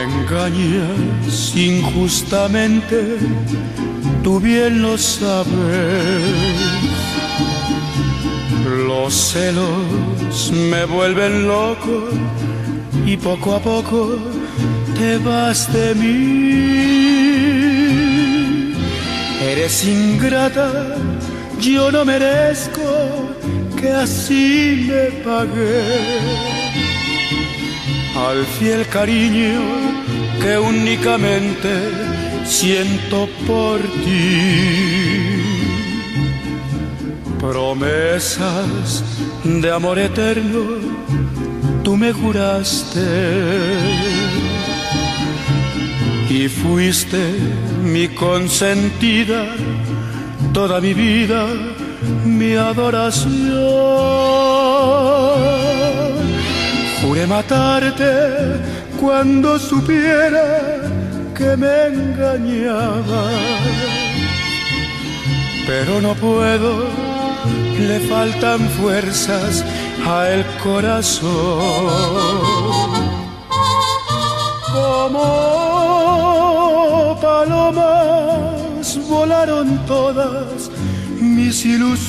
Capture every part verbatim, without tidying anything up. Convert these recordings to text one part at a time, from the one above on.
engañas injustamente, tú bien lo sabes. Los celos me vuelven loco y poco a poco te vas de mí. Eres ingrata, yo no merezco que así me pagué al fiel cariño que únicamente siento por ti. Promesas de amor eterno tú me juraste y fuiste mi consentida, toda mi vida, mi adoración. Juré matarte cuando supiera que me engañaba, pero no puedo, le faltan fuerzas a el corazón. Como palomas volaron todas mis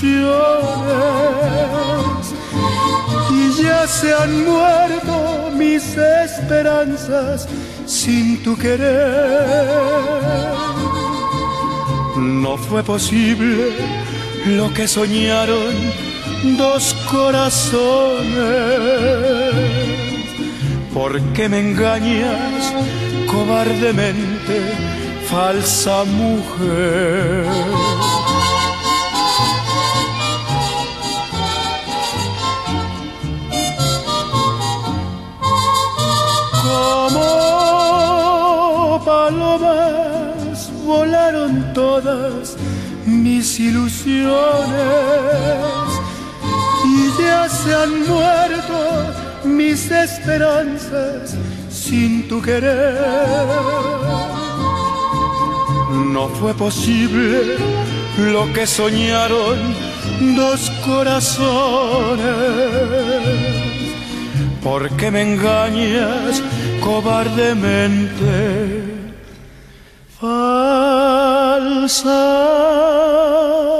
ilusiones y ya se han muerto mis esperanzas sin tu querer. No fue posible lo que soñaron dos corazones. ¿Por qué me engañas cobardemente, falsa mujer? Como palomas volaron todas mis ilusiones y ya se han muerto mis esperanzas sin tu querer. No fue posible lo que soñaron dos corazones. ¿Por qué me engañas cobardemente, falsa